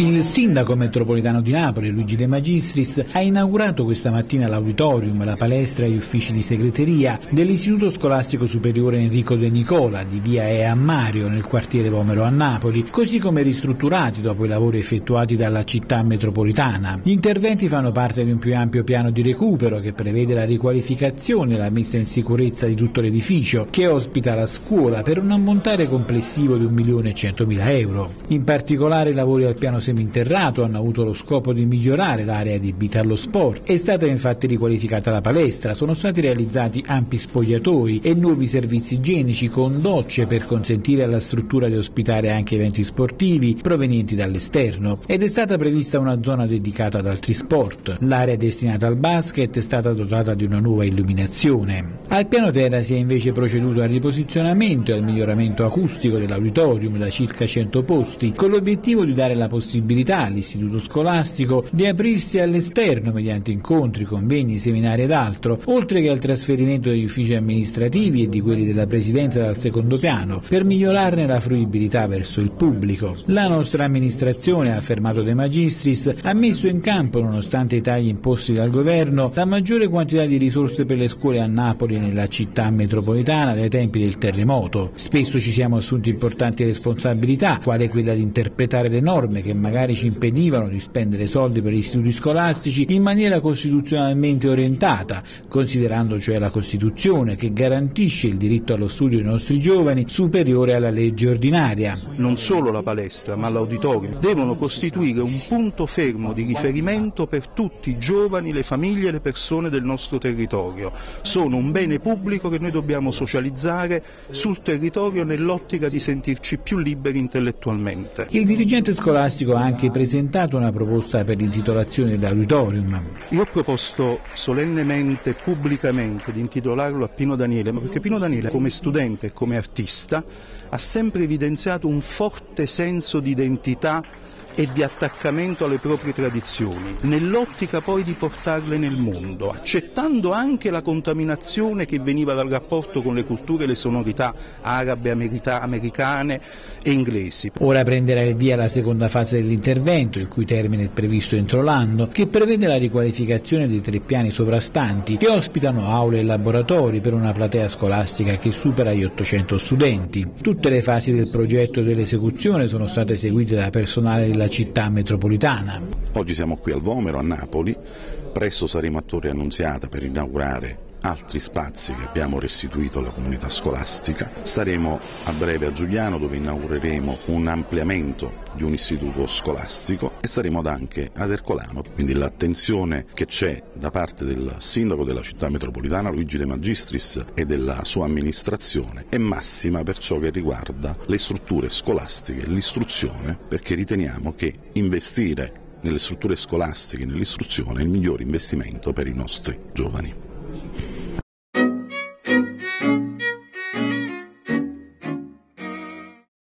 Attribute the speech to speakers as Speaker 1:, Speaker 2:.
Speaker 1: Il sindaco metropolitano di Napoli, Luigi De Magistris, ha inaugurato questa mattina l'auditorium, la palestra e gli uffici di segreteria dell'Istituto Scolastico Superiore Enrico De Nicola di via Ea Mario nel quartiere Vomero a Napoli, così come ristrutturati dopo i lavori effettuati dalla città metropolitana. Gli interventi fanno parte di un più ampio piano di recupero che prevede la riqualificazione e la messa in sicurezza di tutto l'edificio, che ospita la scuola, per un ammontare complessivo di 1.100.000 euro. In particolare i lavori al piano seminterrato hanno avuto lo scopo di migliorare l'area adibita allo sport. È stata infatti riqualificata la palestra, sono stati realizzati ampi spogliatoi e nuovi servizi igienici con docce per consentire alla struttura di ospitare anche eventi sportivi provenienti dall'esterno, ed è stata prevista una zona dedicata ad altri sport. L'area destinata al basket è stata dotata di una nuova illuminazione. Al piano terra si è invece proceduto al riposizionamento e al miglioramento acustico dell'auditorium da circa 100 posti, con l'obiettivo di dare la possibilità all'istituto scolastico di aprirsi all'esterno mediante incontri, convegni, seminari ed altro, oltre che al trasferimento degli uffici amministrativi e di quelli della presidenza dal secondo piano, per migliorarne la fruibilità verso il pubblico. La nostra amministrazione, ha affermato De Magistris, ha messo in campo, nonostante i tagli imposti dal governo, la maggiore quantità di risorse per le scuole a Napoli e nella città metropolitana dai tempi del terremoto. Spesso ci siamo assunti importanti responsabilità, quale quella di interpretare le norme che magari ci impedivano di spendere soldi per gli istituti scolastici in maniera costituzionalmente orientata, considerando cioè la Costituzione, che garantisce il diritto allo studio dei nostri giovani, superiore alla legge ordinaria.
Speaker 2: Non solo la palestra, ma l'auditorium devono costituire un punto fermo di riferimento per tutti i giovani, le famiglie e le persone del nostro territorio. Sono un bene pubblico che noi dobbiamo socializzare sul territorio nell'ottica di sentirci più liberi intellettualmente.
Speaker 1: Il dirigente scolastico ha anche presentato una proposta per l'intitolazione dell'auditorium.
Speaker 2: Io ho proposto solennemente, pubblicamente, di intitolarlo a Pino Daniele, ma perché Pino Daniele, come studente e come artista, ha sempre evidenziato un forte senso di identità e di attaccamento alle proprie tradizioni, nell'ottica poi di portarle nel mondo, accettando anche la contaminazione che veniva dal rapporto con le culture e le sonorità arabe, americane e inglesi.
Speaker 1: Ora prenderà il via la seconda fase dell'intervento, il cui termine è previsto entro l'anno, che prevede la riqualificazione dei 3 piani sovrastanti che ospitano aule e laboratori per una platea scolastica che supera gli 800 studenti. Tutte le fasi del progetto e dell'esecuzione sono state eseguite da personale della città metropolitana.
Speaker 3: Oggi siamo qui al Vomero a Napoli, presto saremo a Torre Annunziata per inaugurare altri spazi che abbiamo restituito alla comunità scolastica. Staremo a breve a Giuliano, dove inaugureremo un ampliamento di un istituto scolastico, e staremo anche ad Ercolano. Quindi l'attenzione che c'è da parte del sindaco della città metropolitana Luigi De Magistris e della sua amministrazione è massima per ciò che riguarda le strutture scolastiche e l'istruzione, perché riteniamo che investire nelle strutture scolastiche e nell'istruzione è il migliore investimento per i nostri giovani.